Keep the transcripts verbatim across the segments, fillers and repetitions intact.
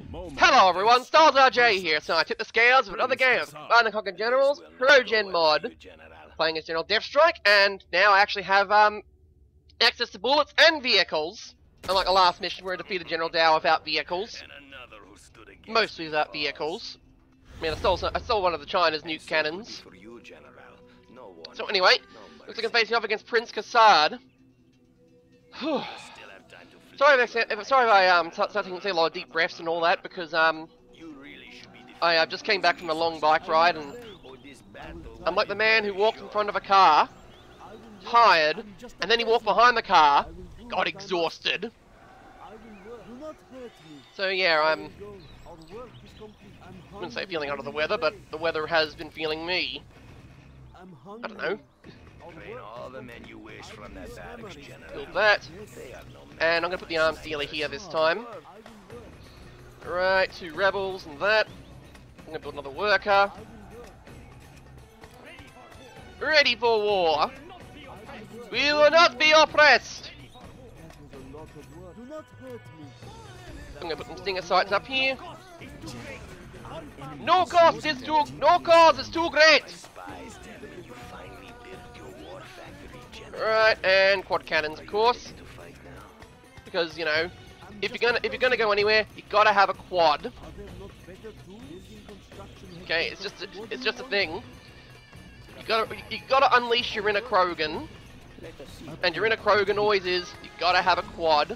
Hello everyone, Stars R J here. So I tip the scales of another game of Command and Conquer Generals, Pro-Gen mod, playing as General Deathstrike, and now I actually have um access to bullets and vehicles. Unlike the last mission where I defeated General Dow without vehicles. Mostly without vehicles. I mean, I stole, some, I stole one of the China's nuke cannons. So anyway, looks like I'm facing off against Prince Kassad. Sorry if, I, if, sorry if I um, start taking a lot of deep breaths and all that, because um, I uh, just came back from a long bike ride, and I'm like the man who walked in front of a car, tired, and then he walked behind the car, got exhausted. So yeah, I'm, I wouldn't say feeling under the weather, but the weather has been feeling me. I don't know. Build that. And I'm going to put the arms dealer here this time. Right, two rebels and that. I'm going to build another worker. Ready for war. We will not be oppressed. I'm going to put some stinger sights up here. No cost is too, no cause is too great. Right, and quad cannons, of course. Because, you know, if you're gonna if you're gonna go anywhere, you gotta have a quad. Okay, it's just a, it's just a thing. You gotta you gotta unleash your inner Krogan, and your inner Krogan always is you gotta have a quad.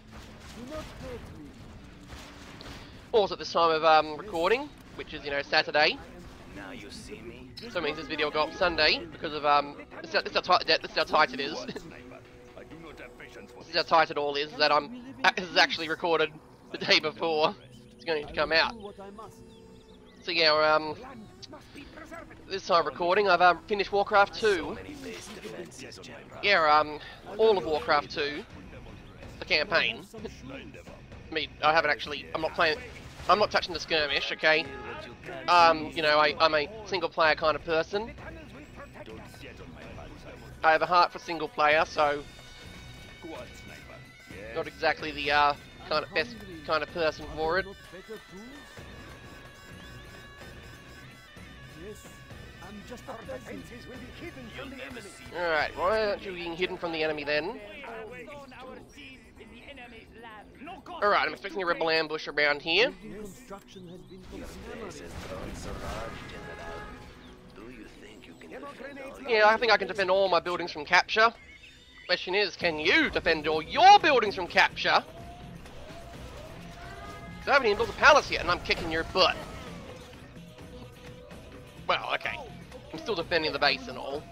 Also, at this time of um, recording, which is you know Saturday. So it means this video will go up Sunday because of um. This is how, this is how, tight, this is how tight it is. This is how tight it all is. That I'm. This is actually recorded the day before it's going to come out. So yeah, um. This time recording, I've um, finished Warcraft two. Yeah, um, all of Warcraft two, the campaign. I mean, I haven't actually. I'm not playing. I'm not touching the skirmish. Okay. Um, you know, I, I'm a single-player kind of person. I have a heart for single-player, so not exactly the uh, kind of best kind of person for it. All right, why aren't you being hidden from the enemy then? Alright, I'm expecting a rebel ambush around here. Yeah, I think I can defend all my buildings from capture. Question is, can you defend all your buildings from capture? Because I haven't even built a palace yet, and I'm kicking your butt. Well, okay. I'm still defending the base and all.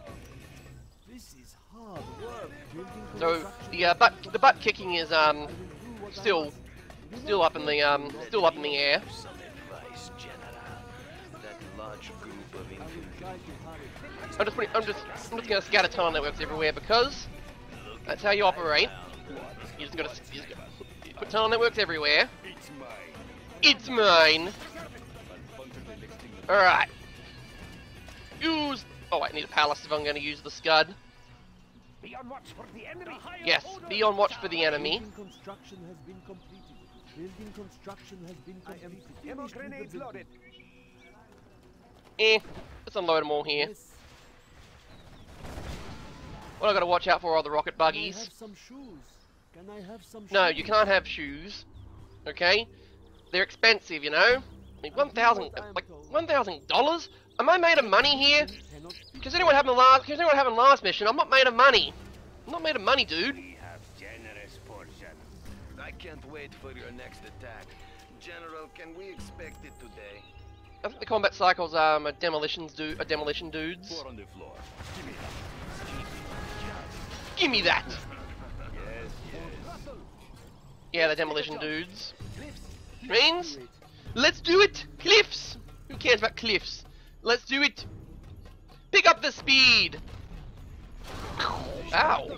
So the uh, butt the butt kicking is um. Still, still up in the um, still up in the air. I'm just putting, I'm just, I'm just gonna scatter tunnel networks everywhere because that's how you operate. You just gotta, you just gotta you put tunnel networks everywhere. It's mine. All right. Use. Oh, I need a palace if I'm gonna use the SCUD. Be on watch for the enemy. Yes, be on watch for the enemy. Building construction has been completed. Building construction has been completed. Demo grenades loaded. Eh, let's unload them all here. Yes. What I gotta watch out for are the rocket buggies. Can I have some shoes? Can I have some shoes? No, you can't have shoes. Okay, they're expensive, you know. I mean, one thousand, like one thousand dollars. Am I made of money here? Considering what happened last, considering what happened last mission, I'm not made of money. I'm not made of money, dude. We have generous portion. I can't wait for your next attack, General. Can we expect it today? I think the combat cycles um are demolitions do are demolition dudes. Four on the floor. Give me that. Yes, yes. Yeah, the demolition dudes. Means, let's do it. Cliffs. Who cares about cliffs? Let's do it. Pick up the speed. Ow.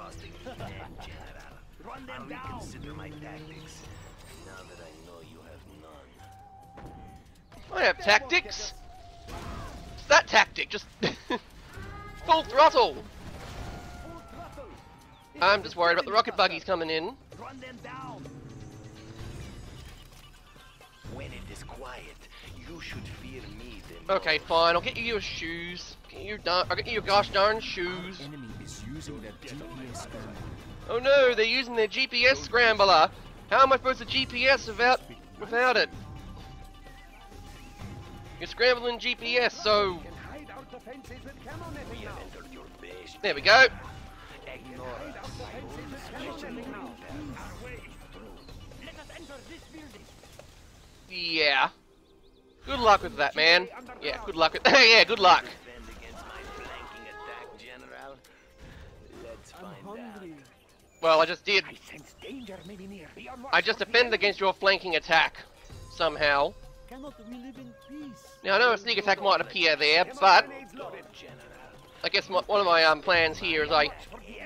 Run them down. Consider my tactics. Now that I know you have none. I have tactics. What's that tactic? Just full throttle. I'm just worried about the rocket buggies coming in. Run them down. When it is quiet, you should fear me the Okay, fine. I'll get you your shoes. Get you darn. I'll get you your gosh darn shoes. Enemy is using their G P S scrambler. Oh no, they're using their G P S scrambler. How am I supposed to G P S without without it? You're scrambling G P S, so there we go. Yeah. Good luck with that, man. Yeah, good luck with yeah, good luck. Well, I just did. I just defended against your flanking attack somehow. Now I know a sneak attack might appear there, but I guess my, one of my um, plans here is I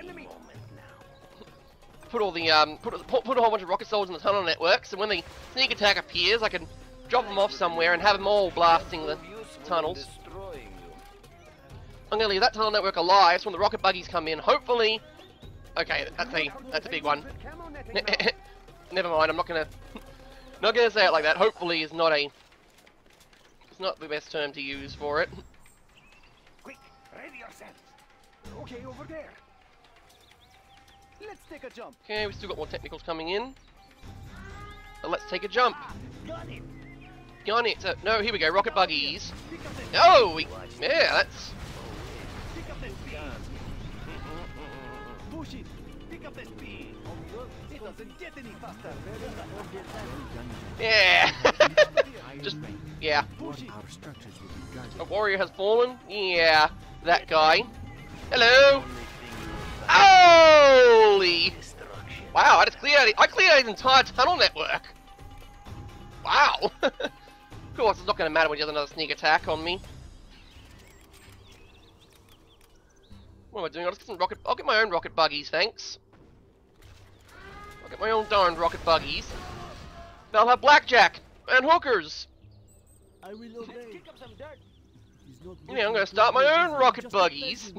put all the um put, put put a whole bunch of rocket soldiers in the tunnel network, so when the sneak attack appears, I can drop them off somewhere and have them all blasting the tunnels. I'm gonna leave that tunnel network alive, so when the rocket buggies come in, hopefully. Okay, that's a that's a big one. Never mind, I'm not gonna not gonna say it like that. Hopefully is not a it's not the best term to use for it. Quick, ready yourself. Okay, over there. Let's take a jump. Okay, we still got more technicals coming in. So let's take a jump. Got it. Got it. So, no, here we go. Rocket buggies. Oh, we, yeah, that's. Pick up the speed. Push it. Pick up the speed. It doesn't get any faster. Yeah. Just yeah. Our structures will be guarded. A warrior has fallen. Yeah, that guy. Hello. Holy! Wow, I just cleared out, I cleared out his entire tunnel network. Wow. Of course, it's not going to matter when he has another sneak attack on me. What am I doing? I'll just get some rocket. I'll get my own rocket buggies, thanks. I'll get my own darned rocket buggies. They'll have blackjack and hookers. I will obey. Kick up some dirt. Yeah, I'm going to start my own rocket buggies.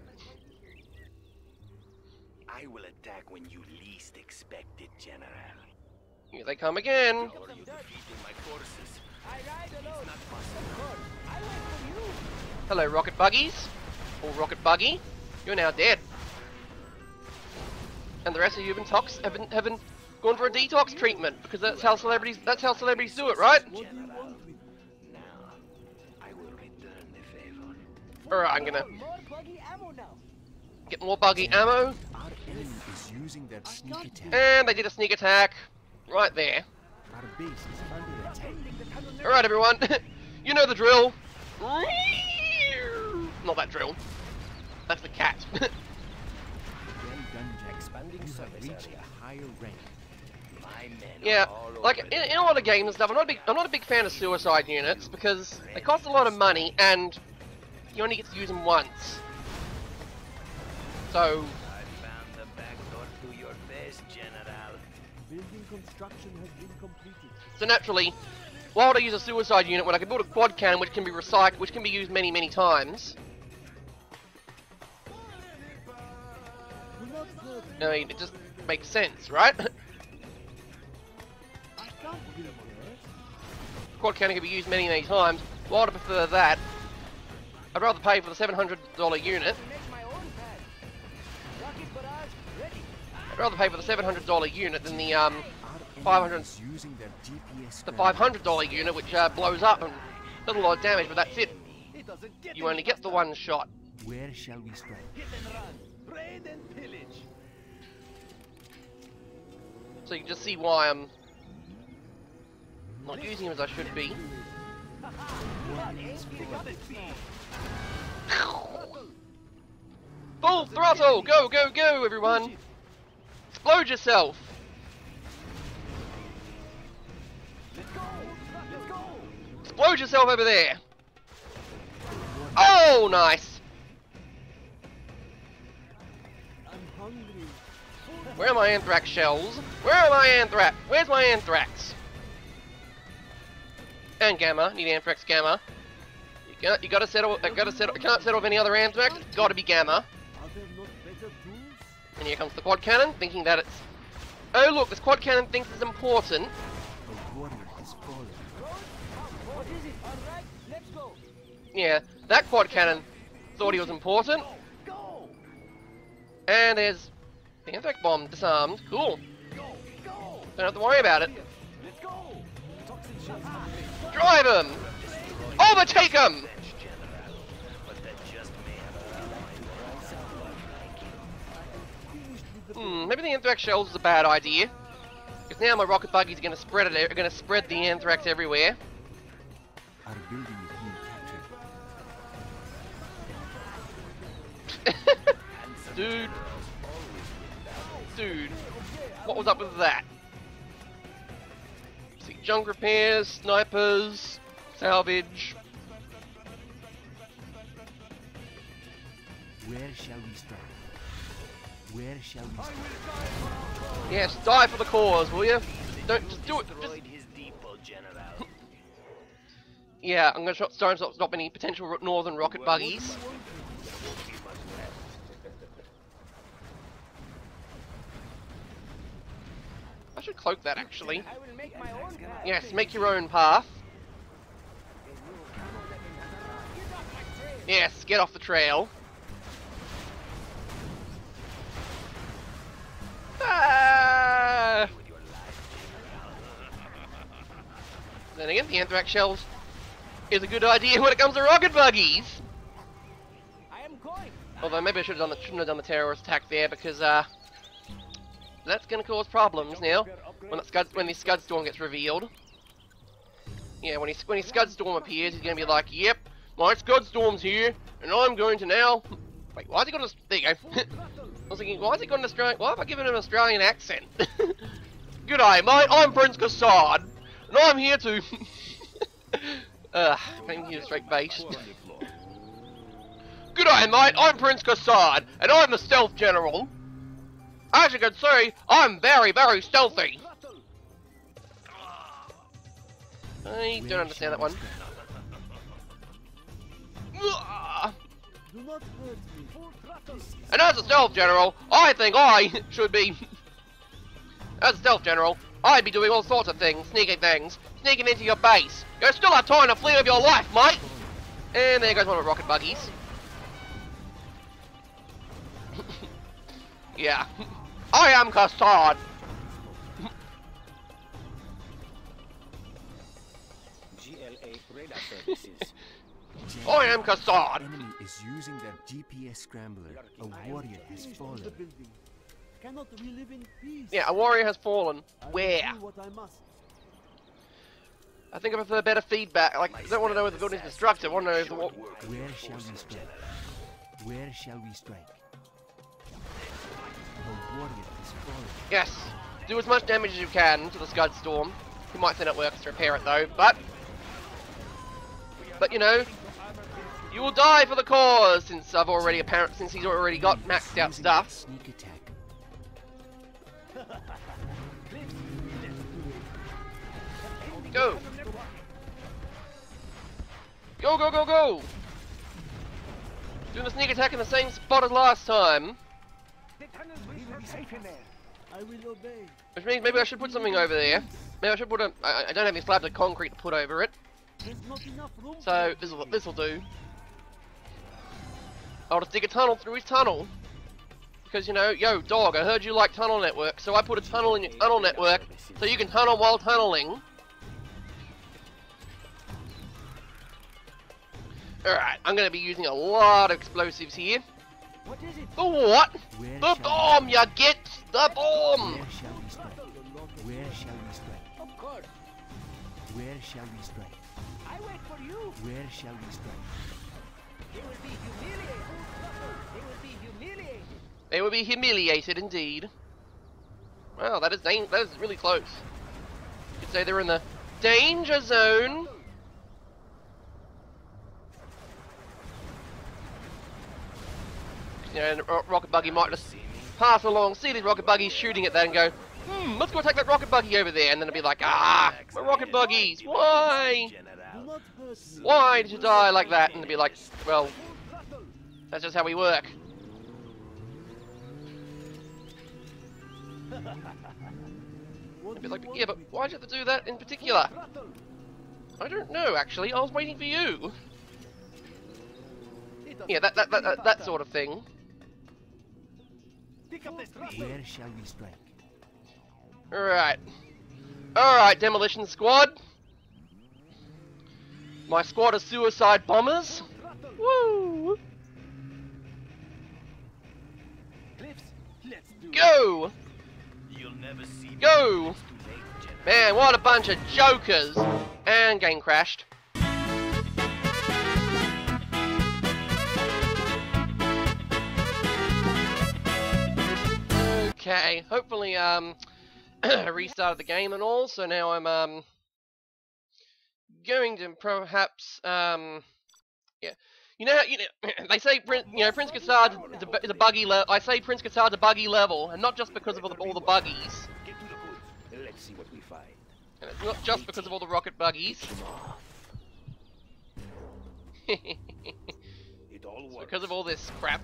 I will attack when you least expect it, General. Here they come again. How are you defeating my forces? I ride alone. It's not possible. I wait for you. Hello, rocket buggies. Or rocket buggy. You're now dead. And the rest of you have been tox have been have been gone for a detox treatment because that's how celebrities that's how celebrities do it, right? General, now I will return the favor. Alright, I'm gonna More buggy ammo now. get more buggy ammo. Our enemy is using their sneak attack. And they did a sneak attack. Right there. Our base is under attack. Alright everyone. You know the drill. Not that drill. That's the cat. Well done, Jack. Expanding you have reached a higher rank. My men Yeah, are all like over in, the in a lot of games and stuff, I'm not a big I'm not a big fan of suicide units because they cost a lot of money and you only get to use them once. So I found the back door to your base, General. Building construction has been completed. so naturally, why would I use a suicide unit when I can build a quad cannon which can be recycled, which can be used many many times? I mean, it just makes sense, right? Quad cannon can be used many, many times. Why would I prefer that? I'd rather pay for the seven hundred dollar unit. I'd rather pay for the seven hundred dollar unit than the um five hundred using their G P S the five hundred dollar unit, which uh, blows up and does a lot of damage, but that's it. You only get the one shot. Where shall we strike? Hit and run. Raid and pillage. So you can just see why I'm not using him as I should be. Full throttle! Go, go, go, everyone! Explode yourself! Explode yourself over there! Oh, nice! Where are my anthrax shells? Where are my anthrax? Where's my anthrax? And gamma. Need anthrax gamma. You got you gotta settle uh, gotta settle can't settle with any other anthrax, it's gotta be gamma. And here comes the quad cannon, thinking that it's oh look, this quad cannon thinks it's important. warrior has fallen. What is it? All right, let's go. Yeah, that quad cannon thought he was important. Go. And there's the Anthrax bomb disarmed. Cool. Go. Go. Don't have to worry about it. Let's go. Toxin shells. Drive him! Overtake him! Hmm, maybe the Anthrax shells is a bad idea. Because now my rocket buggies are going to spread it. Are going to spread the Anthrax everywhere. Our building is being captured. Dude. Dude. What was up with that? See, junk repairs, snipers, salvage. Where shall we strike? Where shall we strike? Yes, die for the cause, will you? Don't just do it. Just... Yeah, I'm gonna try try and stop, stop any potential northern rocket buggies. I should cloak that actually. I will make my own path. Yes, make your own path. Yes, get off the trail. Ah! Then again, the Anthrax shells is a good idea when it comes to rocket buggies. I am going. Although maybe I should have done the, shouldn't have done the terrorist attack there because uh, that's going to cause problems now when the scud when the Scud Storm gets revealed. Yeah, when he when his Scud Storm appears, he's going to be like, "Yep, my Scud Storm's here, and I'm going to now." Wait, why has he got a? There you go. I was thinking, why has he got an Australian? Why have I given him an Australian accent? G'day, mate. I'm Prince Kassad, and I'm here to. Ugh, can't even use a straight face. G'day, mate. I'm Prince Kassad, and I'm the Stealth General. As you can see, I'm very, very stealthy. I don't understand that one. Do not hurt me. Full throttle. And as a Stealth General, I think I should be... As a Stealth General, I'd be doing all sorts of things, sneaking things, sneaking into your base. You still have time to flee with your life, mate! And there goes one of the rocket buggies. Yeah. I am Kassad! G L A radar services. I am Kassad! Enemy is using their G P S scrambler. A warrior has fallen. Cannot we live in peace? Yeah, a warrior has fallen. Where? What I must. I think I prefer better feedback. Like, I don't want to know if the building's destructive. I want to know if the... wa- Where shall we strike? Where shall we strike? The warrior has fallen. Yes. Do as much damage as you can to the Scud Storm. You might send it workers to repair it though, but... But you know... You will die for the cause, since I've already apparent since he's already got maxed out Using stuff. that Sneak attack. Go! Go, go, go, go! Doing the sneak attack in the same spot as last time. The tunnels will be safe in there. I will obey. Which means maybe I should put something over there. Maybe I should put a... I, I don't have any slabs of concrete to put over it. There's not enough room. So, this will this will do. I'll just dig a tunnel through his tunnel. Because, you know, yo, dog, I heard you like tunnel network, so I put a tunnel in your tunnel network so you can tunnel while tunneling. Alright, I'm going to be using a lot of explosives here. What is it? The what? Where The shall bomb, you get the bomb! Where shall we strike? Where shall we strike? Of course. Where shall we strike? I wait for you. Where shall we strike? They will be humiliated. They will be humiliated. They will be humiliated indeed. Wow, that is dang that is really close. You could say they're in the danger zone. You know, and a rocket buggy might just pass along, see these rocket buggies shooting at that and go, hmm, let's go attack that rocket buggy over there, and then it'll be like, ah, my rocket buggies, why? Do not hurt me. Why did you die like that? And it'll be like, well, that's just how we work. A bit like, yeah, but why'd you have to do that in particular? I don't know, actually. I was waiting for you. Yeah, that that that, that, that sort of thing. Where shall we strike? Alright. Alright, Demolition Squad. My squad of suicide bombers. Woo! Go! You'll never see Go! Man, what a bunch of jokers! And game crashed. Okay, hopefully um I restarted the game and all, so now I'm um going to perhaps um yeah. You know, you know, they say Prince, you know, Prince Kassad is a, is a buggy level. I say Prince Kassad's a buggy level, and not just because of all the, all the buggies. Let's see what we find. And it's not just because of all the rocket buggies. It all It's works. because of all this crap.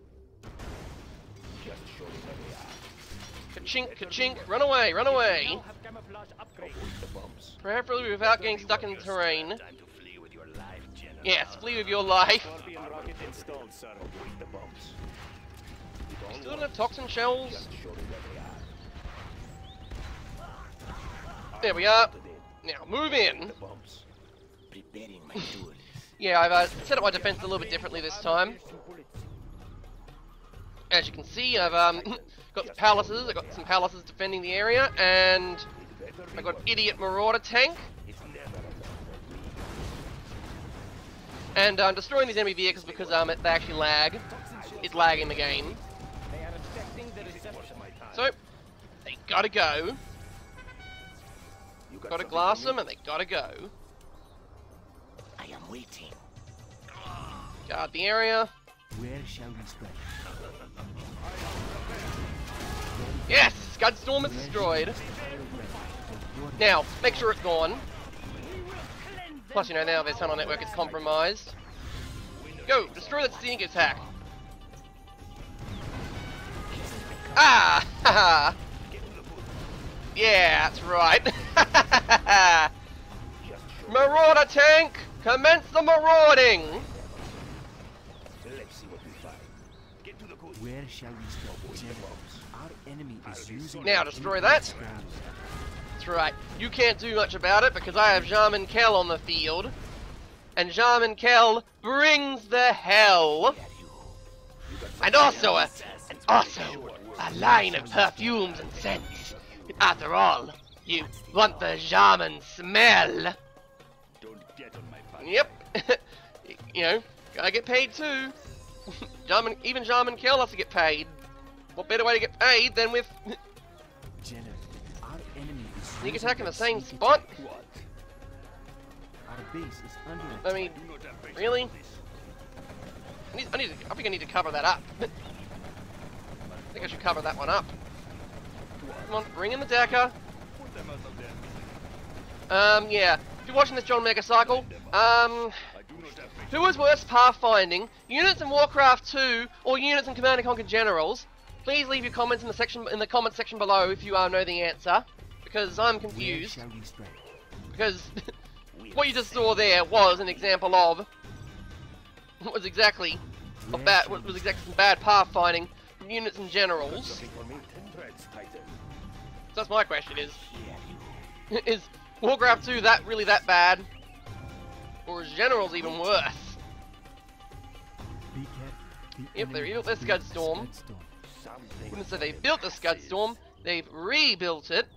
Just show me where we are. Ka-chink, ka-chink, run away, run away! Avoid the bombs. Preferably without getting stuck in the terrain. time to flee with your life, General. Yes, flee with your life. Scorpion rocket installed, sir. Avoid the bombs. It all Still don't works. have toxin shells? Just show me where we are. There we are. To them. Now, move in. The bombs. Preparing my tools. Yeah, I've uh, set up my defense a little bit differently this time. As you can see, I've um, got the palaces, I've got some palaces defending the area, and I've got idiot Marauder Tank. It's never enough. And I'm destroying these enemy vehicles because um, they actually lag. It's lagging the game. They are affecting the reception. So, they gotta go. You got Gotta something glass for them, me? and they gotta go. I am waiting. Guard the area. Where shall we strike? Yes! Scud Storm is destroyed. Now, make sure it's gone. Plus, you know, now their tunnel network is compromised. Go! Destroy that sneak attack! Ah! Haha! Yeah, that's right. Marauder Tank! Commence the marauding! Let's see what we find. Get to the coast. Where shall we strike? Our enemy is using Now destroy that. That's right. You can't do much about it because I have Jarman Kell on the field. And Jarman Kell brings the hell. And also a, and also a line of perfumes and scents. After all, you want the Jarman smell. Don't get on my back. Yep. You know, gotta get paid too. Jarman, even Jarman Kell has to get paid. What better way to get paid than with General, our enemy is sneak using attack in the their same sneak spot? attack. What? Our base is under I mean, really? I, need, I, need to, I think I need to cover that up. I think I should cover that one up. Come on, bring in the decker. Um, yeah. If you're watching this John Megacycle, um, who is worse pathfinding, units in Warcraft two or units in Command and Conquer Generals? Please leave your comments in the section in the comment section below if you uh, know the answer, because I'm Where confused. shall we strike? Because what you just saw there was an example of what was exactly a bad what was exactly some bad pathfinding from units and generals. Something for me? Ten threads, Titan. So that's my question: is Hear you. is Warcraft two that really that bad, or is Generals even worse? Be careful. The Yep, they enemy rebuilt has their built Scud a Storm. Scud Storm. Something Wouldn't say they built the Scud Storm; they've rebuilt it.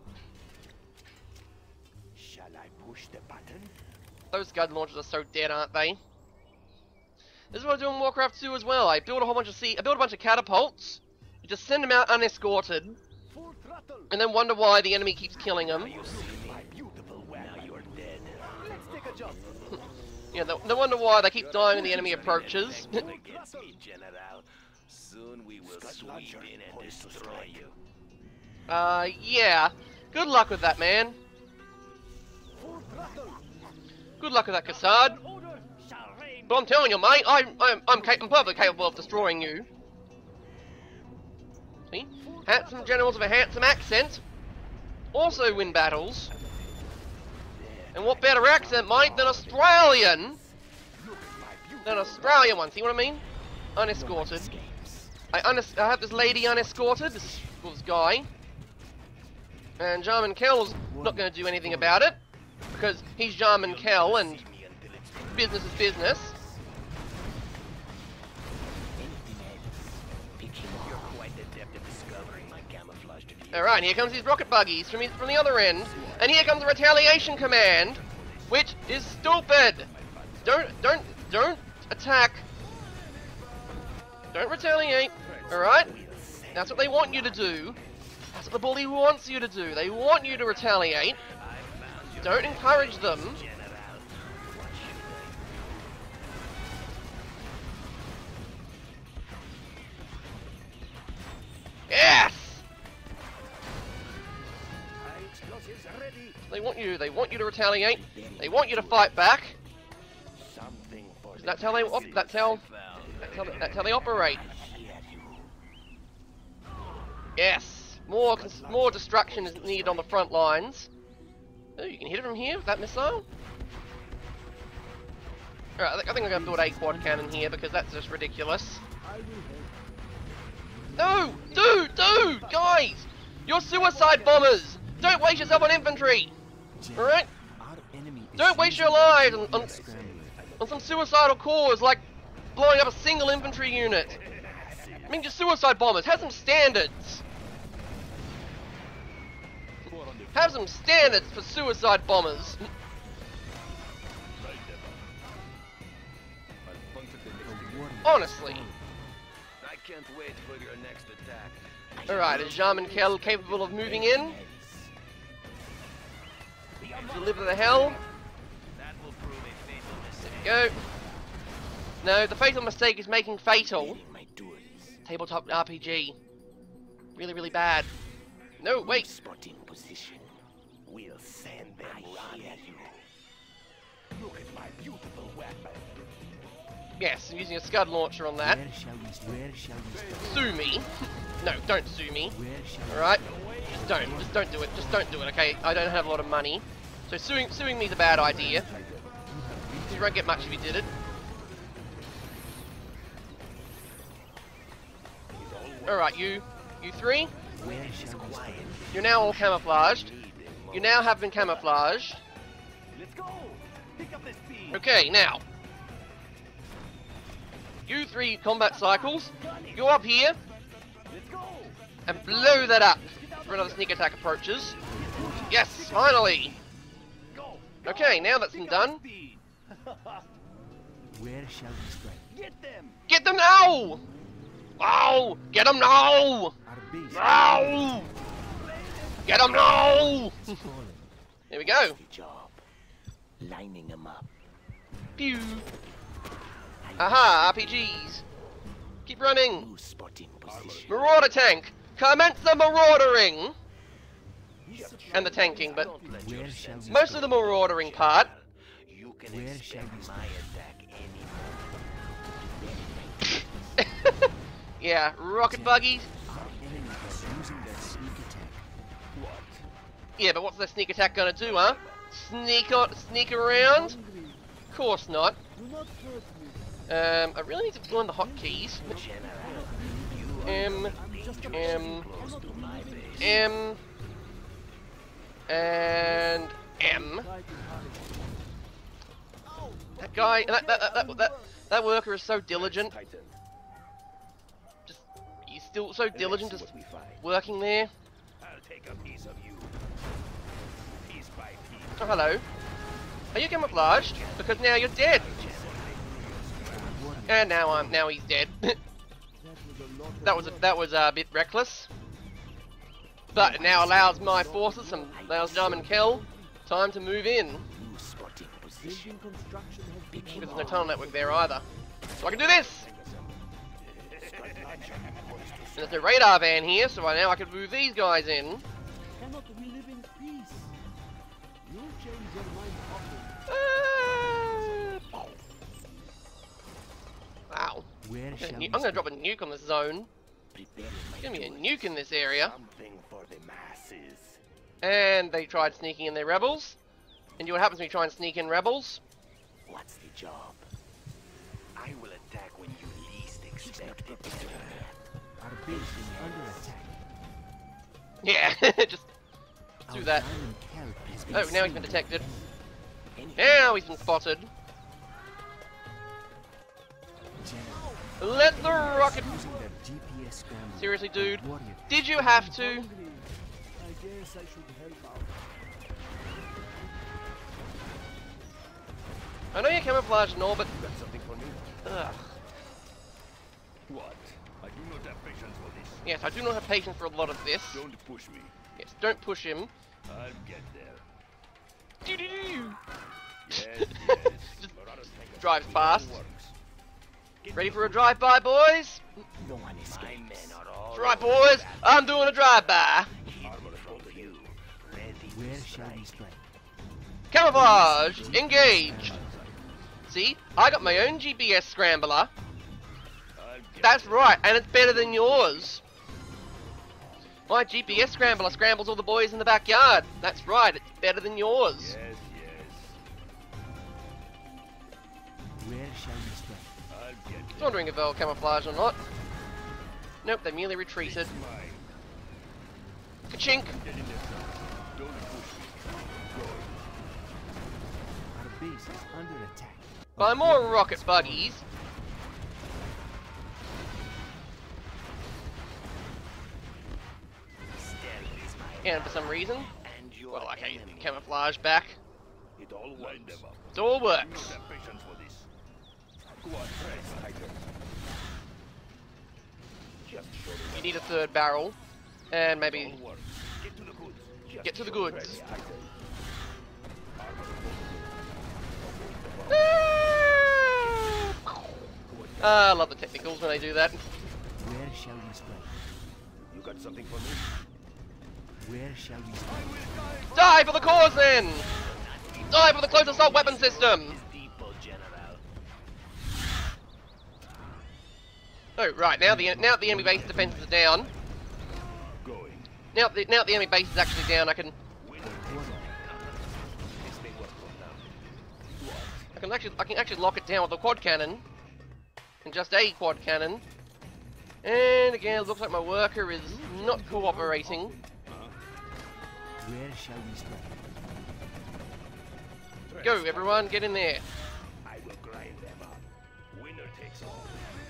Shall I push the button? Those Scud Launchers are so dead, aren't they? This is what I do in Warcraft two as well. I build a whole bunch of sea, I build a bunch of catapults. You just send them out unescorted, Full throttle. and then wonder why the enemy keeps killing them. You see me? My beautiful weapon. Now you're dead. Let's take a jump. Yeah, no, no wonder why they keep dying when the enemy approaches. Against me, General. Soon we will sweep in and destroy you. uh, yeah. Good luck with that, man. Full throttle. Good luck with that, Kassad. Order shall reign. But I'm telling you, mate, I'm I'm I'm, cap I'm perfectly capable of destroying you. See, handsome generals with a handsome accent. also win battles. And what better accent, mate, than Australian? Than Australian one, see what I mean? Unescorted. I, unes I have this lady unescorted, this, well, this guy. And Jarman Kell's not going to do anything about it. Because he's Jarman Kell and business is business. Alright, here comes these rocket buggies from, his, from the other end. And here comes the retaliation command, which is stupid. Don't, don't, don't attack. Don't retaliate, alright? That's what they want you to do. That's what the bully wants you to do. They want you to retaliate. Don't encourage them. Yes! They want you, they want you to retaliate. They want you to fight back. That's how they, op that's how, that's how, that's how they operate. Yes, more, more destruction is needed on the front lines. Oh, you can hit it from here with that missile. Alright, I think I'm going to build a quad cannon here because that's just ridiculous. No! Dude! Dude! Guys! You're suicide bombers! Don't waste yourself on infantry! Alright? Don't waste your lives on, on, on some suicidal cause like blowing up a single infantry unit. I mean, just suicide bombers. Have some standards. Have some standards for suicide bombers. Honestly. I can't wait for your next attack. Alright, is Jarman Kell capable of moving in? Deliver the hell. That will prove a fatal mistake. There we go. No, the fatal mistake is making fatal. Tabletop R P G. Really, really bad. No, wait. Spotting position. We'll send them right at you. Look at my beautiful weapon. Yes, I'm using a SCUD launcher on that. Where shall we, where shall we start? Sue me. No, don't sue me. Where shall we Alright? Just don't. Just don't do it. Just don't do it, okay? I don't have a lot of money. So suing suing me is a bad idea. You won't get much if you did it. Alright, you you three. Where shall we start? You're now all camouflaged. You now have been camouflaged. Let's go. Pick up this speed. Okay, now. You three combat cycles, go up here Let's go. and blow that up for another sneak attack approaches. Yes, finally! Okay, now that's been done. Where shall we strike? Get them. Get them now! Oh! Get them now! Our base. No! Get them now! There we go. Good job. Lining them up. Pew! Aha, R P Gs. Keep running. New spotting position. Marauder Tank, commence the maraudering! And the tanking, but Where shall we most of the maraudering part. You can Where expect shall we my start? attack any Yeah, rocket buggies. Our enemy is using their sneak attack. What? Yeah, but what's their sneak attack gonna do, huh? Sneak on, sneak around? Of course not. Um, I really need to learn the hotkeys. M, M, M, and M. That guy, that that that that, that, that worker is so diligent. Just, he's still so diligent, just working there. I'll take a piece of you. Piece by piece. Oh, hello. Are you camouflaged? Because now you're dead. And now I'm now he's dead. that was a, that was a bit reckless. But it now allows my forces, some allows Jarman Kell, time to move in. New spotting position. Because there's no tunnel network there either. So I can do this! And there's no radar van here, so I, now I can move these guys in. Cannot we live in peace? You change your mind often. Uh, wow. Where I'm shall gonna, we nu- I'm gonna start? drop a nuke on this zone. Prepare There's gonna be a my nuke in this area. Something for the masses. And they tried sneaking in their rebels. And you know what happens when you try and sneak in rebels? What's the job? I will attack when you least expect it. Our base is under attack. Yeah, just do Our that. diamond kelp has been Oh, now he's seen been detected. Anything Now he's been spotted. General, Let the rocket... using their G P S scramble. Seriously, dude? Warrior. Did you have to? I guess I should help out. I know you're camouflaged and all, but... Got something for me? Ugh. What? I do not have patience for this. Yes, I do not have patience for a lot of this. Don't push me. Yes, don't push him. I'll get there. Doo-doo-doo. Yes, yes. Just Marauder Tank Rush drives past. works. Ready for a drive-by, boys? No one escapes. My men are all That's right, boys. I'm doing a drive-by. Armor from you. Ready Where to shall we strike. strike? Camouflage. Engaged. See? I got my own G P S scrambler. I'll get That's there. right, and it's better than yours. My G P S scrambler scrambles all the boys in the backyard. That's right, it's better than yours. Yes, yes. Where shall we strike? I'll get I was there. wondering if they were camouflage or not. Nope, they merely retreated. It's mine. Ka-chink! Get in there, son. Don't push me. Go. Our base is under attack. By more rocket buggies. Stealth is my And for some reason, and your well, okay, enemy. camouflage back. It all Line them up. It all Do works. not have patience for this. Go on, press tighter. Just show me You need a third barrel. And it maybe all works. Get to the goods. Just get to the show me goods. press tighter. Armor Ah, I love the technicals when they do that. Where shall we strike? You got something for me? Where shall we strike? Die for the cause then! Die for the close assault weapon system! People, General. Oh, right, now the now the enemy base defenses are down. Going. Now the now the enemy base is actually down, I can Winner takes all. This may work for now. What? I can actually I can actually lock it down with a quad cannon. And just a quad cannon. And again, it looks like my worker is not cooperating. Where shall we strike? Go everyone, get in there. I will grind them up. Winner takes all.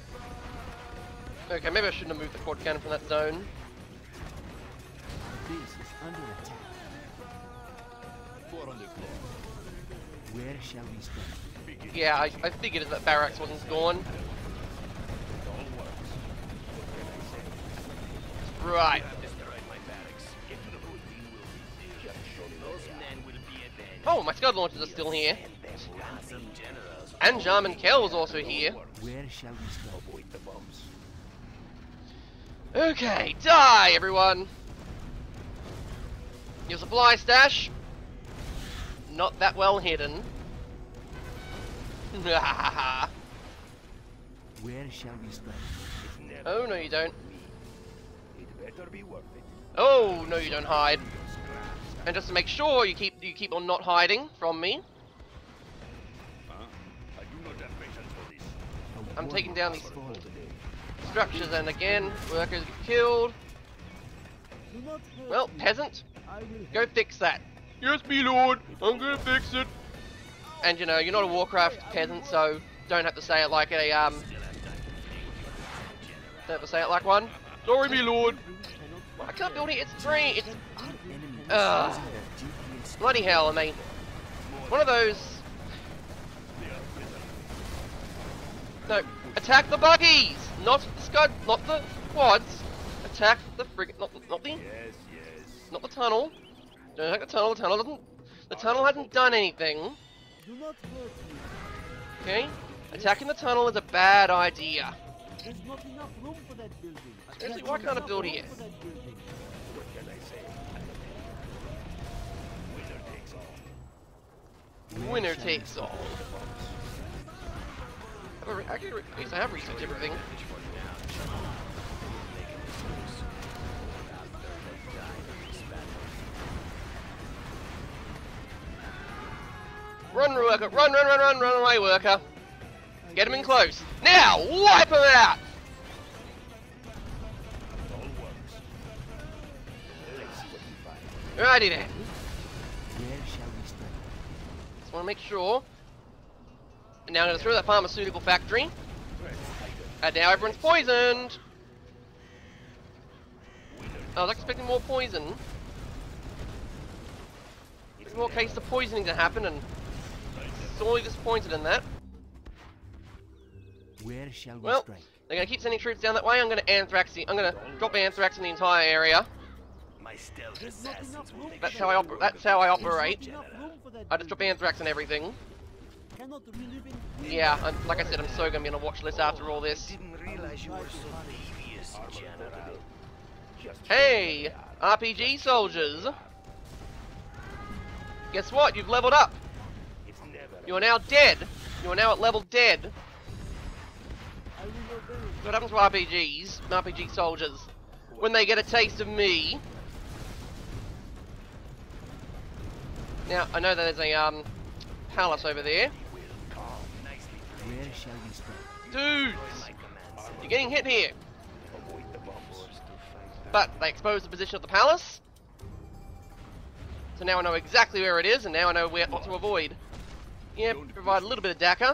Okay, maybe I shouldn't have moved the quad cannon from that zone. Our base is under attack. Four on the floor. Where shall we strike? Begin. Yeah, I, I figured that barracks wasn't gone. It all works. What can I say? Right. I've destroyed my barracks. Get to the hood. We will be there. Just show me those men will be avenged. Oh, my SCUD launchers are still here. Some generals. And Jarman Kell's also here. Where shall we strike? Avoid the bombs. Okay, die everyone! Your supply stash? Not that well hidden. Where shall we strike? It's never Oh, no you don't. It better be worth it. Oh, no you don't hide. Your scraps. And just to make sure you keep you keep on not hiding from me, Huh? I do not have patience for this. A I'm warrior taking down has these fallen. structures and again, workers get killed. Do not hurt Well, me. peasant, I will go fix that. Yes, me lord, I'm gonna fix it. And you know, you're not a Warcraft peasant, so don't have to say it like a, um... Don't have to say it like one. Sorry, me lord. Well, I can't build it, it's three, it's... Our enemy is Ugh. using their G P S. Bloody hell, I mean... One of those... No, attack the buggies! Not the scud, not the quads. Attack the frigate, not the, not the, Yes, yes. not the tunnel. Don't attack the tunnel, the tunnel doesn't... The tunnel hasn't done anything. Do not hurt me. Okay? Attacking the tunnel is a bad idea. There's not enough room for that building. Seriously, There's why not can't I enough build room here? for that building. What can I say? Winner takes all. Where Winner shall we takes all. I have a re- Actually, re- at least I have researched everything. Run, worker. Run, run, run, run, run away, worker. Get him in close. Now, wipe him out! All works. Let's see what we find. Righty then. Where shall we strike? Just want to make sure. And now I'm going to throw that pharmaceutical factory. And now everyone's poisoned. I was expecting more poison. More cases of poisoning to happen, and sorely disappointed in that. Where shall we Well, strike? they're going to keep sending troops down that way. I'm going to anthrax. The, I'm going to drop anthrax in the entire area. My stealth assassins will make That's sure how I you oper That's how I operate. Enough room for that I just drop anthrax and everything. Cannot relive in Yeah, I'm, like I said, I'm so going to be on a watch list after all this. Didn't realize you were so devious, General. Just Hey, R P G soldiers. Guess what? You've leveled up. it's never You are now dead. You are now at level dead. I will obey. What happens to R P Gs, R P G soldiers, when they get a taste of me? Now, I know there's a um, palace over there. Where shall we strike? Dudes! You're getting hit here. avoid the bombs. But they exposed the position of the palace. So now I know exactly where it is, and now I know where what to avoid. Yeah, provide a little bit of Dakar.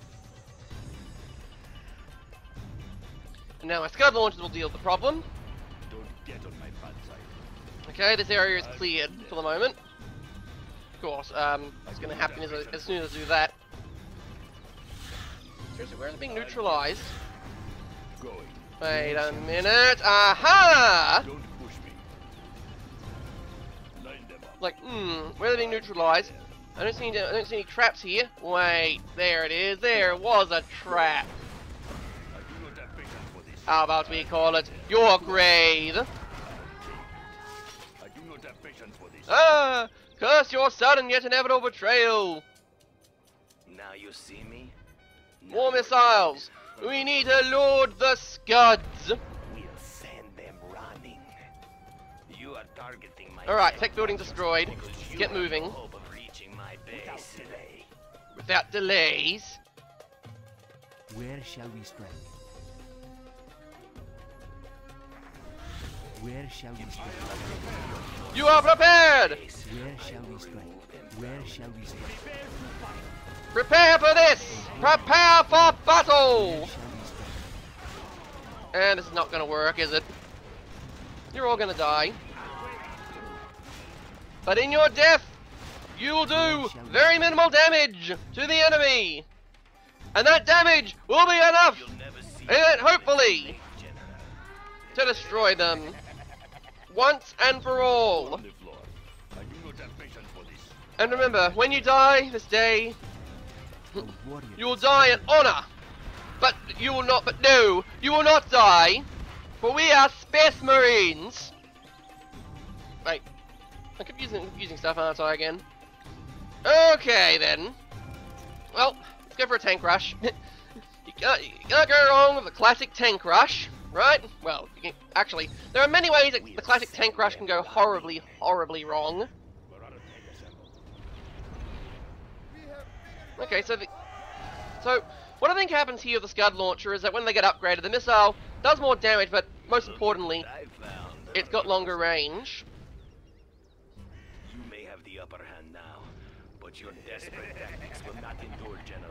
And now my SCUD launchers will deal with the problem. Don't get on my bad side. Okay, this area is cleared for the moment. Of course, um, what's going to happen is as soon as I do that. Seriously, where is it being neutralized? Going. Wait a minute. Aha! Don't push me. Line them up. Like, hmm, where are they being neutralized? I don't see any, I don't see any traps here. Wait, there it is. There was a trap. I do not have patience for this. How about we call it your grave? I do not have patience for this. Ah! Curse your sudden yet inevitable betrayal. Now you see me? More missiles. We need to load the scuds. We'll send them running. You are targeting my Alright, dead tech building launchers destroyed. because you Get have moving. no hope of reaching my Without base. delay. Without delays. Where shall we strike? Where shall we strike? You are prepared. Where shall we strike? Where shall we strike? Prepare for this. Prepare for battle. Where shall we strike? And this is not going to work, is it? You're all going to die. But in your death, you will do very minimal damage to the enemy. And that damage will be enough, You'll never see and hopefully, General. to destroy them. Once and for all. On the floor. I do not have patience for this. And remember, when you die this day, A warrior. you will die in honor. But you will not, but no, you will not die. For we are Space Marines. Wait, I'm confusing, confusing stuff, aren't I, again? Okay, then. Well, let's go for a tank rush. you, can't, you can't go wrong with a classic tank rush, right? Well, you can, actually, there are many ways that the classic tank rush can go horribly, horribly wrong. Marauder Tank assembled. Okay, so the, so what I think happens here with the SCUD launcher is that when they get upgraded, the missile does more damage, but most importantly, I found. it's got longer range. You may have the upper hand now, but your desperate tactics will not endure, General.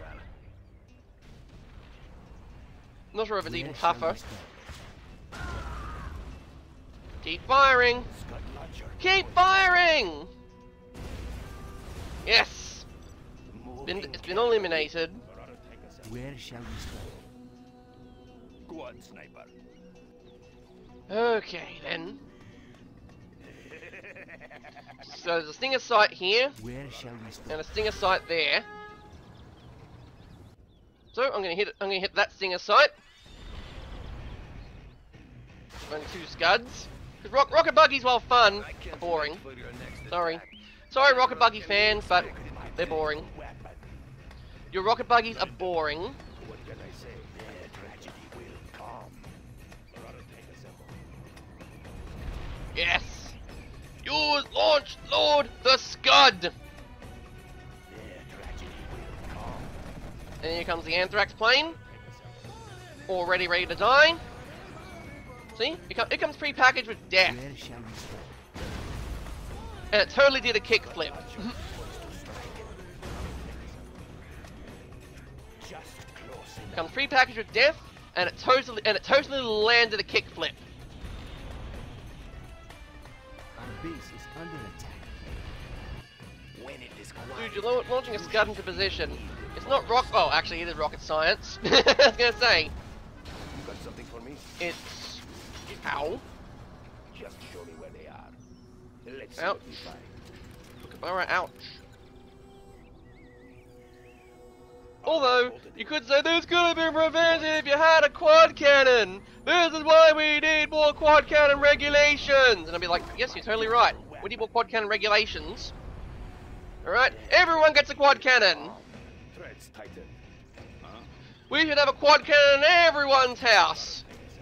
I'm not sure if it's Where even shall tougher. we strike? Keep firing! SCUD Launcher. Keep firing! Yes! Moving Been, it's been eliminated. Marauder Tank assembled. Where shall we strike? Go on, sniper. Okay, then. So there's a Stinger sight here, Where shall we strike? and a Stinger sight there. So I'm gonna hit. I'm gonna hit that Stinger sight. And two Scuds. Because rock, Rocket Buggies, while fun, I are can't boring. wait for your next Sorry. attack. Sorry, Rocket Buggy Can we fans, but expect they're boring. Weapon. Your Rocket Buggies are boring. What can I say? Their tragedy will come. Marauder Tank assembled. Yes! Use launch load the Scud! Their tragedy And here comes the Anthrax plane. Already ready to die. See? It, com it comes pre-packaged with death. Where shall we strike? And it totally did a kickflip. Just close enough. Comes pre-packaged with death, and it totally and it totally landed a kickflip. Our base is under attack. When it is Dude, you're la launching a Scud into position. It's not rock. Oh, actually, it is rocket science. I was gonna say You got something for me? it's. Ow. Just show me where they are. Let's see Ouch. what we find. Alright, ouch. Although, you could say this could have been prevented if you had a quad cannon. This is why we need more quad cannon regulations. And I'd be like, yes, you're totally right. We need more quad cannon regulations. Alright, everyone gets a quad cannon. Threads tighten. Huh? We should have a quad cannon in everyone's house.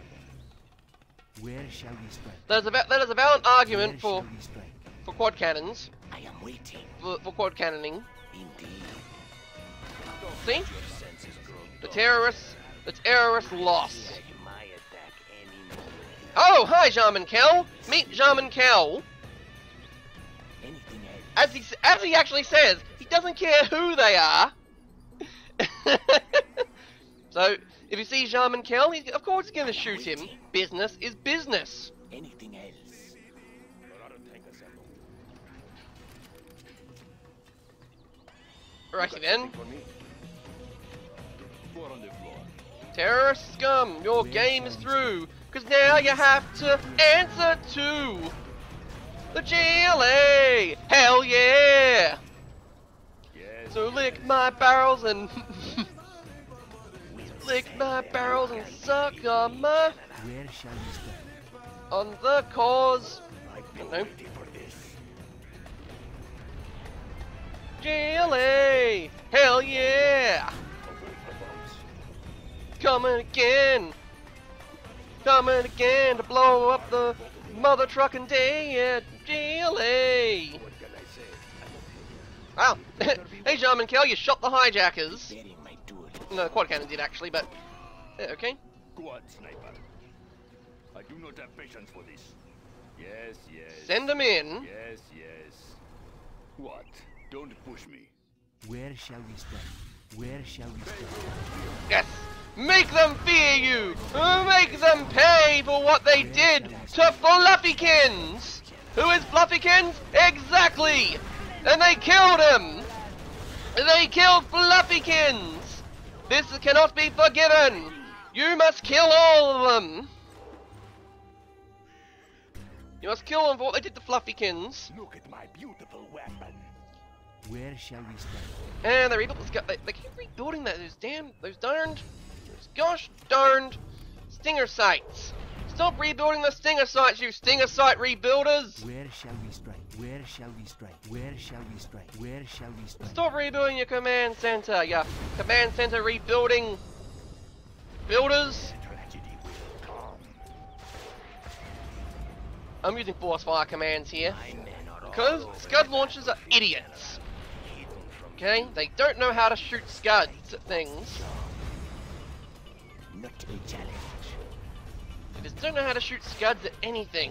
Where shall we strike? That is a, that is a valid argument Where for, shall we strike? for quad cannons. I am waiting. For, for quad cannoning. Indeed. See? Your senses grow The dull. terrorists, the terrorists lost. Like my attack anymore. Oh, hi, Jarman Kel. Meet Jarman Kel. Anything else? As he as he actually says, he doesn't care who they are. So, if he sees Jarman Kel, he's of course going to shoot him. Business is business. Anything else? Marauder Tank Rush. Righty then. For me? Four on the floor. Terrorist scum, your game is through. Because now you have to answer to the G L A. Hell yeah. Yes. So lick my barrels and lick my barrels and suck on my Where shall we strike? on the cause. I've been No. waiting for this. G L A. Hell yeah. Away the bombs. Coming again. Coming again to blow up the mother trucking day at G L A. What can I say? Wow. Hey, Jarman Kel, you shot the hijackers. Bearing my duel. No, the quad cannon did actually, but yeah, okay. Quad sniper. I do not have patience for this. Yes, yes. Send them in. Yes, yes. What? Don't push me. Where shall we strike? Where shall we strike? Yes. Make them fear you. Make them pay for what they did to Fluffykins. Who is Fluffykins? Exactly. And they killed him. They killed Fluffykins. This cannot be forgiven. You must kill all of them. You must kill them for what they did to Fluffykins. Look at my beautiful weapon. Where shall we strike? And they rebuilt this guy. They, they keep rebuilding that. Those damn, those darned, those gosh darned stinger sites. Stop rebuilding the stinger sites, you stinger site rebuilders. Where shall we strike? Where shall we strike? Where shall we strike? Where shall we strike? Stop rebuilding your command center. Your command center rebuilding builders. Tragedy will come. I'm using force fire commands here My men are because all over SCUD the launchers are battlefield, idiots. hidden from Okay, they don't know how to shoot SCUDs at things. not to be challenged. They just don't know how to shoot SCUDs at anything.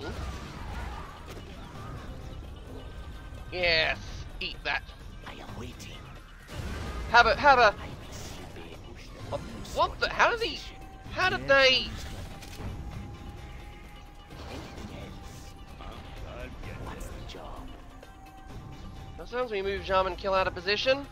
Yes, eat that. I am waiting. Have a have a. I will simply push them. What, what the? How did he? How did Where they? shall we strike? Anything else? I'll get What's the job? That sounds we move Jarman Kel out of position.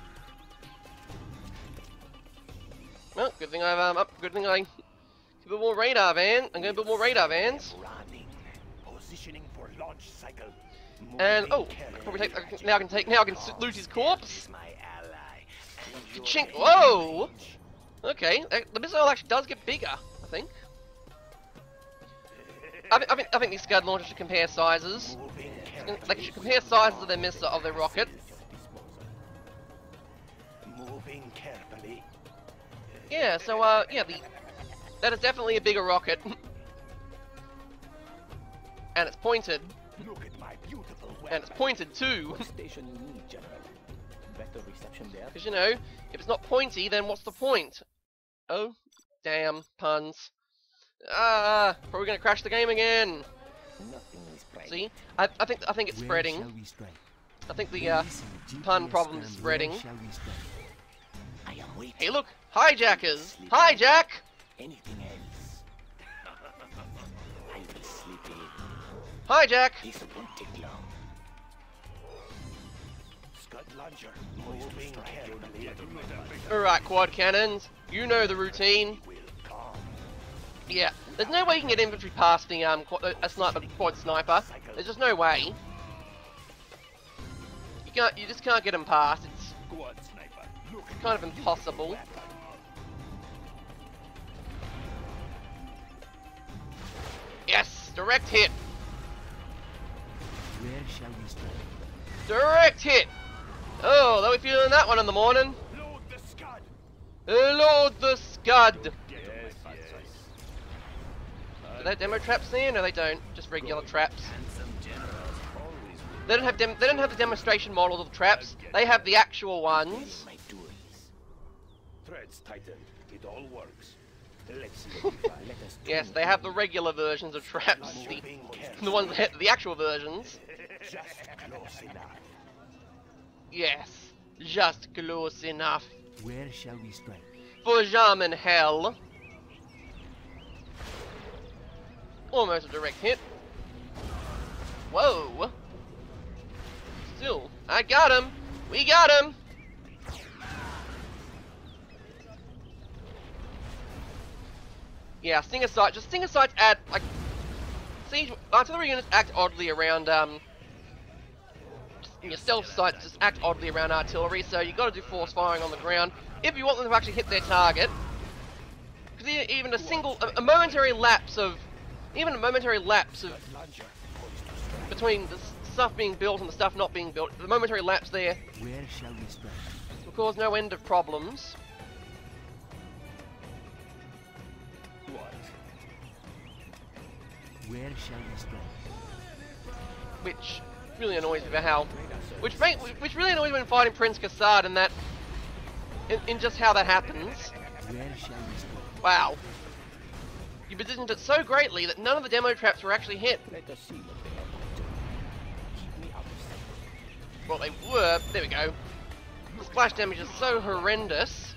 Well, good thing I've um up. Good thing I build more radar van. I'm gonna build more radar vans. Running. Positioning for launch cycle. And Moving oh, I can probably take. I can, now I can take. Now I can s- loot his corpse. My ally. And your Chink. range. Whoa. Okay, uh, the missile actually does get bigger. I think. I, th I think. I think these SCUD launchers should compare sizes. Moving They should compare sizes of their missile of their rocket. Moving carefully. Yeah. So uh, yeah, the that is definitely a bigger rocket. And it's pointed. Look at my beautiful weapon. And it's pointed too. What station you need, General? better reception there. Because, you know, if it's not pointy, then what's the point? Oh, damn, puns. Ah, probably gonna crash the game again. Nothing is bright. See, I, I think I think it's Where spreading. shall we strike? I think the uh, Listen, G P S pun problem is scan, spreading. where shall we strike? I am waiting. Hey, look, hijackers! Hijack! Anything else? I will sleep in. Hijack! This won't take long. SCUD Launcher. Moving ahead. Alright, quad cannons. You know the routine. Will come. Yeah, there's no way you can get infantry past the um qu a sniper quad sniper. There's just no way. You can't. You just can't get them past. It's Squad sniper. Look. kind of impossible. Yes, direct hit. Where shall we strike? Direct hit. Oh, they'll be feeling that one in the morning. Load the SCUD. Load the SCUD. Yes, yes. Do they have demo traps there? No, they don't. Just regular traps. Handsome generals always win. They don't have dem they don't have the demonstration models of the traps. They have the actual ones. My doings. Threads tightened. It all works. Let's see. Let us Yes, do they have the regular versions of traps. The, Moving the ones that have the actual versions. just close enough. Yes, just close enough Where shall we strike? for German hell. Almost a direct hit. Whoa. Still, I got him. We got him. Yeah, Stinger sight. Just Stinger sights add like siege artillery units act oddly around um. Your stealth sights just act oddly around artillery, so you got to do force firing on the ground if you want them to actually hit their target. Because even a single, a, a momentary lapse of, even a momentary lapse of Launcher. Poised to strike. between the s- stuff being built and the stuff not being built, the momentary lapse there Where shall we strike? will cause no end of problems. What? Where shall we strike? Which really annoys me about how, which make, which really annoys me when fighting Prince Kassad, and that, in, in just how that happens. Where shall we strike? Wow. You positioned it so greatly that none of the demo traps were actually hit. Let us see what they are up to. Keep me out of sight. Well, they were. There we go. The splash damage is so horrendous.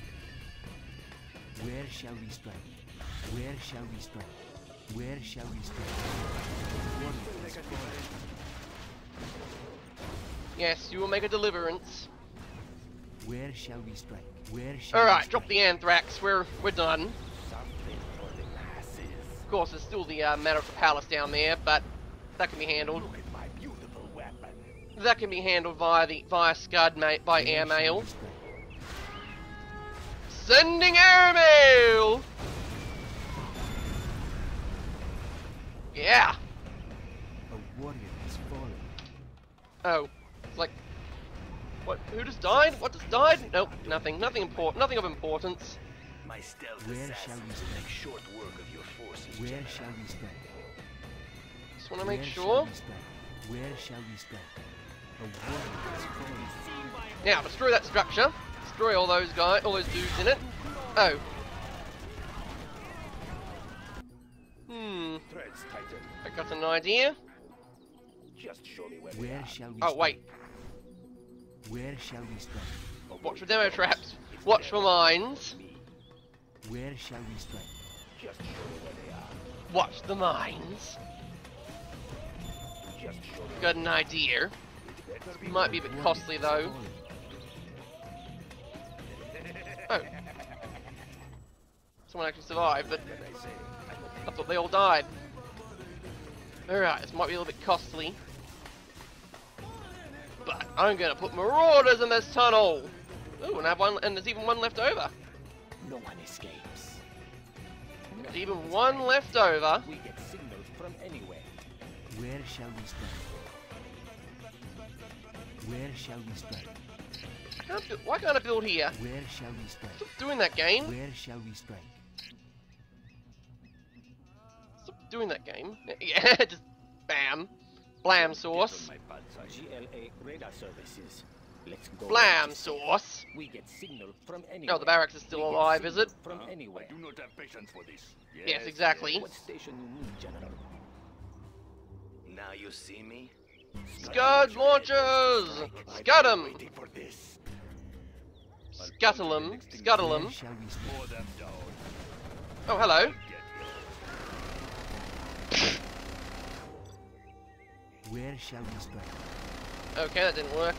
Where shall we strike? Where shall we strike? Where shall we strike? Warrior is falling. Yes, you will make a deliverance. Where shall we strike? Where shall All we right, strike? drop the anthrax. We're we're done. Something for the masses. Of course, there's still the uh, Marauder Palace down there, but that can be handled. Look at my beautiful weapon. That can be handled via the via SCUD ma by Where shall airmail. we strike? Sending airmail. Yeah. A warrior is fallen. Oh, it's like, what? Who just died? What just died? Nope, nothing. Nothing important. Nothing of importance. My stealth Where shall assassins we will strike? make short work of your forces, Where General. shall we strike? Just want to make Where sure. Shall we strike? Where shall we strike? A warrior is fallen. Now, destroy that structure. Destroy all those guys, all those dudes in it. Oh. Hmm. Threads tightened. I got an idea. Just show me where, Where shall we Oh strike? wait. Where shall we strike? Watch for demo traps. Watch for mines. Where shall we strike? Just show me where they are. Watch the mines. Just show me. Got an idea. Better be Might be a bit Warrior costly is though. fallen. Oh. Someone actually survived, but what I say. I thought they all died. Alright, this might be a little bit costly. But I'm gonna put Marauders in this tunnel! Ooh, and I have one, and there's even one left over. No one escapes. There's even one left over. We get signals from anywhere. Where shall we strike? Where shall we strike? I can't bu- why can't I build here? Where shall we strike? Stop doing that game. Where shall we strike? Stop doing that game. Yeah, just bam. Blam sauce. G L A radar services. Let's go. Blam sauce. We get signal from anywhere. Oh, the barracks is still We get alive, is it? signal From anywhere. I do not have patience for this. Yes, exactly. What station you need, General? Now you see me? SCUD Launchers! Scud 'em! Waiting for this. Scuttle 'em! Scuttle 'em! Where shall we strike? Mow them down. Oh, hello. Get Where shall we strike? Okay, that didn't work.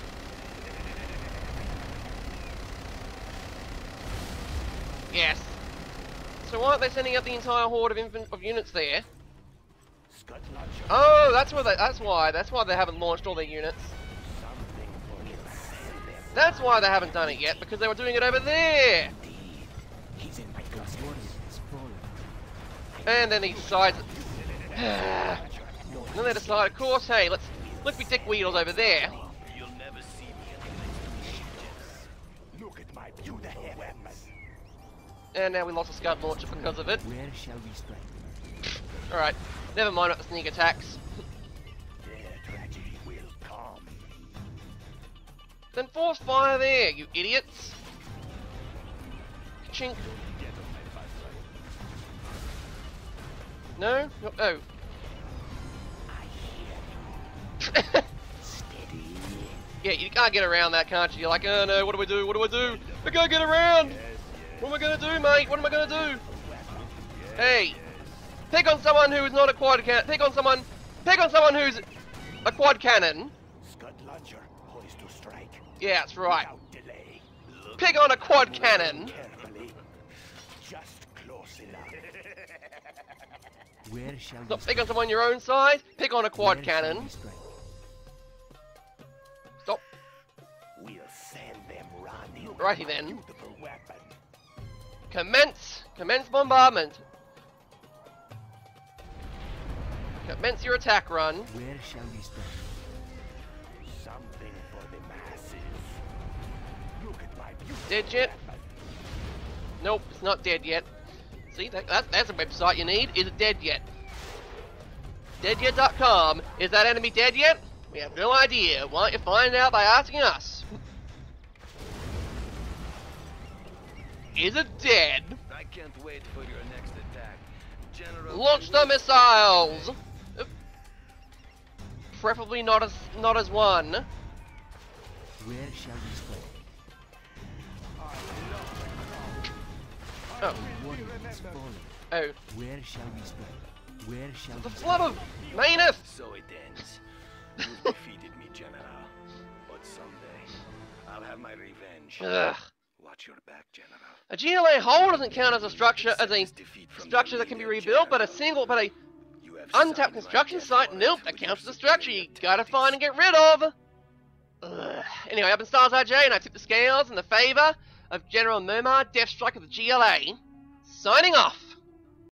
Yes. So why aren't they sending out the entire horde of infant of units there? Scud Launcher. Oh, that's why they, that's why. That's why they haven't launched all their units. Something for you. Send them. That's why they haven't done it yet, because they were doing it over there. Indeed. He's in my cluster. Warrior is fallen. And then he decides. And then they decide, of course, hey, let's let's be dick wheels over there. You'll never see me at the next mission. Look at my beautiful weapon. And now we lost a SCUD launcher because of it. Where shall we strike? Alright, never mind about the sneak attacks. Their tragedy will come. Then force fire there, you idiots. Chink. No? No. Oh. Steady. Yeah, you can't get around that, can't you? You're like, oh no, what do we do? What do I do? I can't get around! What am I gonna do, mate? What am I gonna do? Hey! Pick on someone who is not a quad cannon. Pick on someone. Pick on someone who's a quad cannon. Scud Launcher, poised to strike. Yeah, that's right. Without delay. Pick on a quad cannon. Carefully. Just close enough. Where shall we Not strike? pick on someone your own size. Pick on a quad Where shall cannon. we strike? Stop. We'll send them running. Righty then. Beautiful weapon. Commence. Commence bombardment. Commence your attack run. Where shall we strike? Something for the masses. Look at my beautiful Dead yet? weapon. Nope, it's not dead yet. See, that, that, that's a website you need. Is it dead yet? dead yet dot com. Is that enemy dead yet? We have no idea. Why don't you find out by asking us? Is it dead? I can't wait for your next attack. General, Launch the missiles! Oop. Preferably not as not as one. Where shall we strike? Oh, Warrior is fallen. oh. Where shall we strike? Where shall The we flood strike? of Maineth! So it ends. You've defeated me, General. But someday, I'll have my revenge. Ugh. Watch your back, General. A G L A hull doesn't count as a structure as a Accept this defeat from structure your that can be leader, rebuilt, but a General. single but a You have untapped signed my construction death site, warrant nope, that with your counts as a structure you superior gotta tactics. find and get rid of. Ugh. Anyway, I've been Stars R J and I tip the scales in the favour of General Murmur Deathstrike of the G L A. Signing off.